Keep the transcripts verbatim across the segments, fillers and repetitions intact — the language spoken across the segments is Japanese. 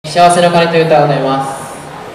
幸せの鐘という歌を歌います。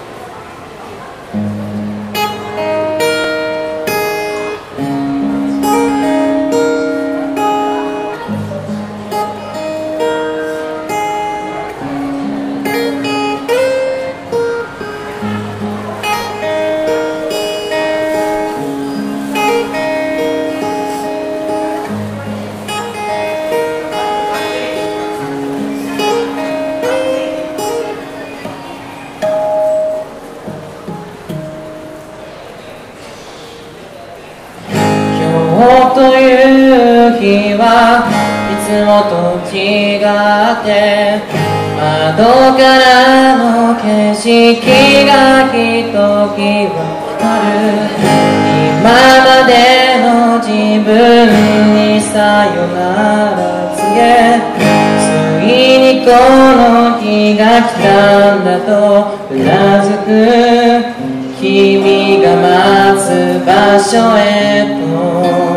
という日はいつもと違って窓からの景色がひときわ光る。今までの自分にさよなら告げ、ついにこの日が来たんだとうなずく。君が待つ場所へと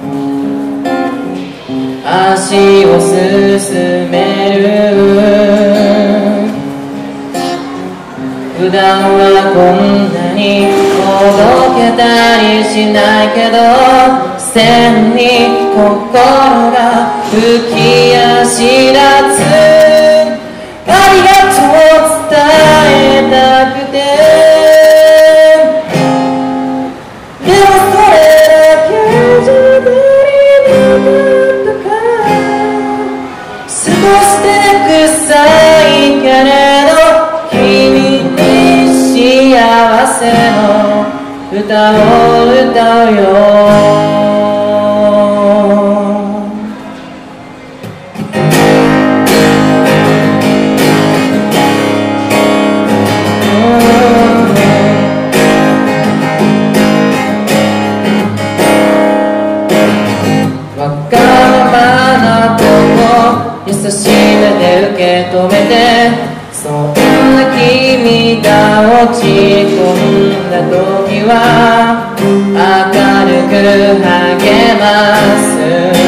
足を進める。普段はこんなにほどけたりしないけど、線に心が浮き足立つ。ありがとう伝えたくて、でもそれだけじゃ足りなかった。少しで臭いけれど君に幸せの歌を歌うよ。わがままなこと優しい目で受け止めて、そんな君が落ち込んだ時は明るく励ます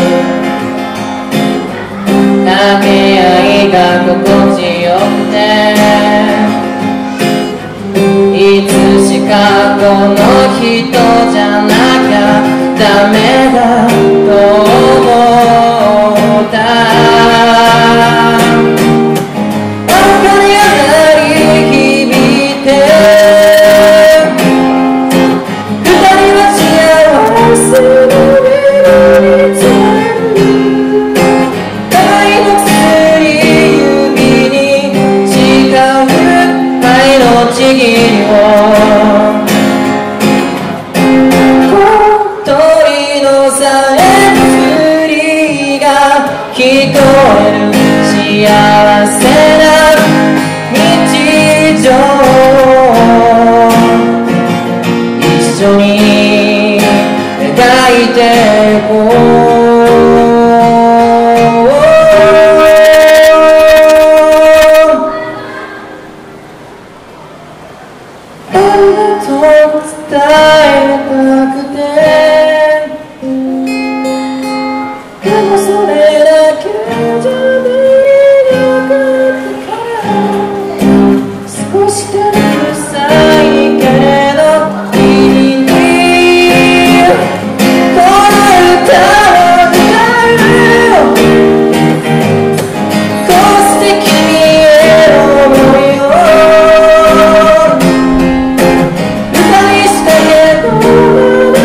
掛け合いが心地よくて、いつしかこの人じゃなきゃダメだと思った。聞こえる幸せな日常、一緒に描いていこう。ありがとう伝えたくて、でもそれだけじゃ足りなかったから、少しでも臭いけれど君にこの歌を歌う。こうして君への想いを歌にしたけど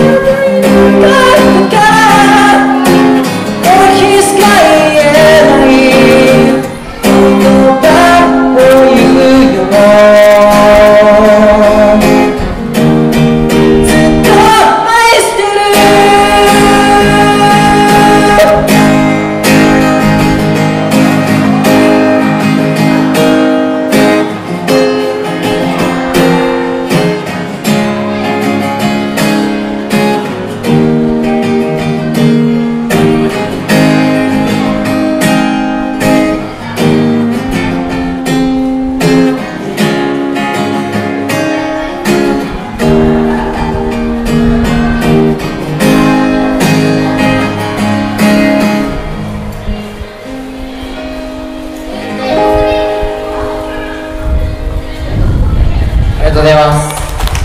りがとうございます。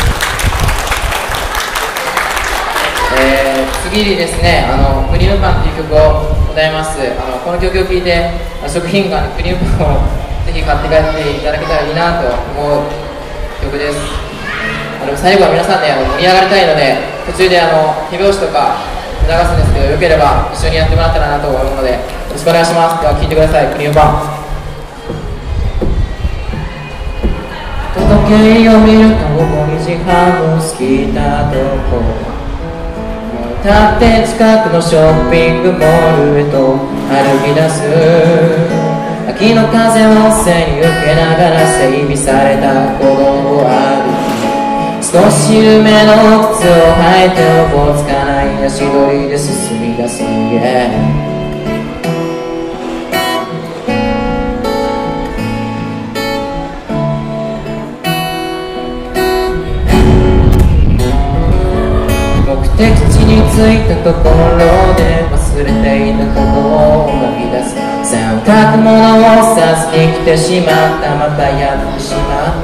えー、次にですね、あのクリームパンという曲をございます。あのこの曲を聴いて食品館でクリームパンをぜひ買って帰っていただけたらいいなと思う曲です。あの最後は皆さんで、ね、あの盛り上がりたいので、途中であの手拍子とか流すんですけど、よければ一緒にやってもらったらなと思うので、よろしくお願いします。では聴いてください。クリームパン。時計を見ると午後にじはんを過ぎたとこ、もう立って近くのショッピングモールへと歩き出す。秋の風を背に受けながら整備された歩道を歩き、少し緩めの靴を履いておぼつかない足取りで進み出す家、目的地に着いたところで忘れていたことを思い出す。洗濯物をさすに来てしまった、またやってしまった。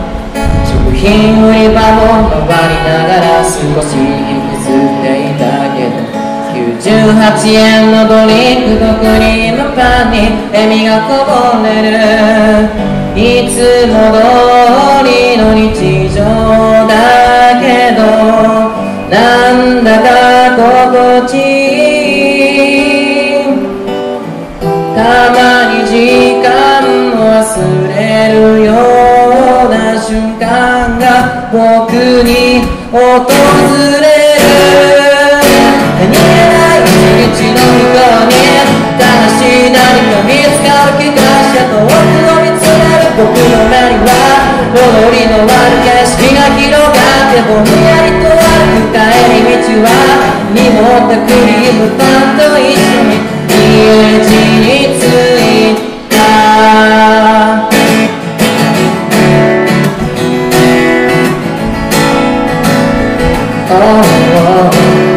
食品売り場を回りながら少し引きずっていたけど、きゅうじゅうはちえんのドリンクとクリームパンに笑みがこぼれる。いつも通りの日常だけど、なんだか心地いい。たまに時間を忘れるような瞬間が僕に訪れる。何気ない一日の向こうに新しい何か見つかる気がして遠くを見つめる僕の目には踊りのある景色が広がって、ぼんやりと歩く帰り道は濁ったクリームパンと一緒に家路に着いた。oh, oh.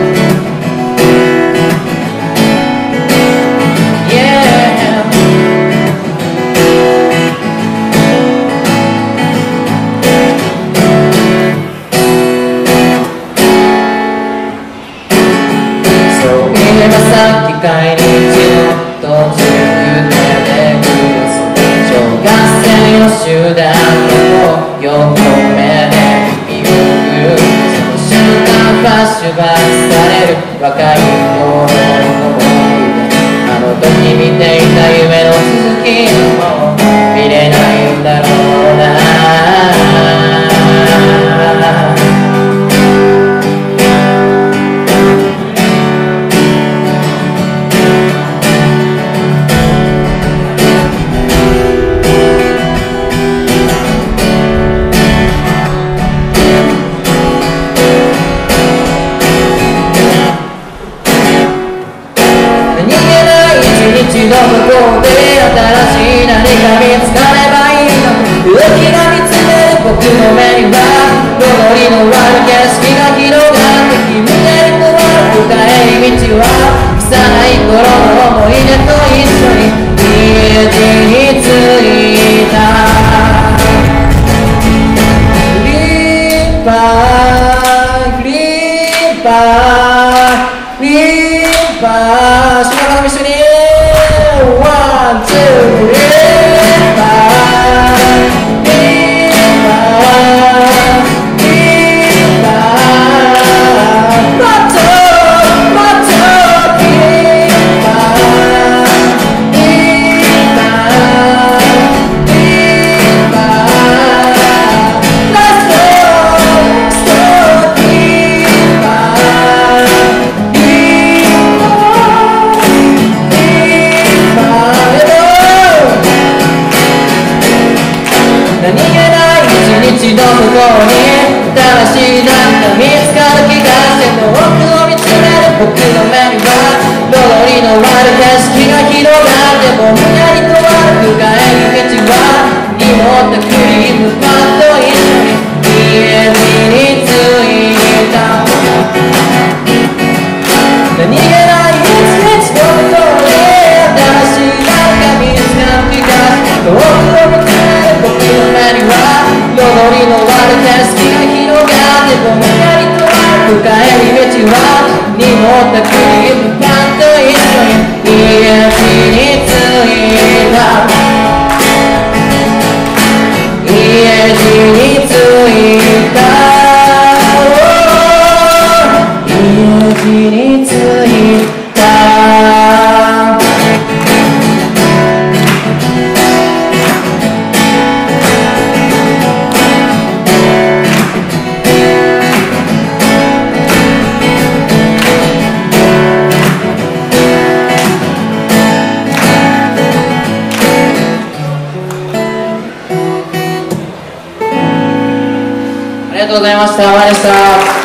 さっき帰り道の途中で巡る小学生の集団の横目で見送る。その瞬間フラッシュバックされる若い頃の思い出、あの時見ていた夢の続きも見れないんだろうな。一度ここで新しい何か見つかればいいの。浮きが見つめる僕の目には踊りのある景色が広がって、君へと歩く帰り道は幼い頃の思い出と一緒に家路に着いた。クリーパークリーパークリーパー、島からも一緒にOne, two, three, five, five, five, Mato, Mato, five, five, let's go, let's go,何気ない一日の向こうに新しい何か見つかる気がして遠くを見つめる僕の目には踊りのある景色が広がってぼんやりと歩く帰り道は濁ったクリームパンと一緒に家路に着いた。何気ない一日の向こうに新しい何か見つかる気がして遠くを見つめる僕の目には踊りのございました。までした。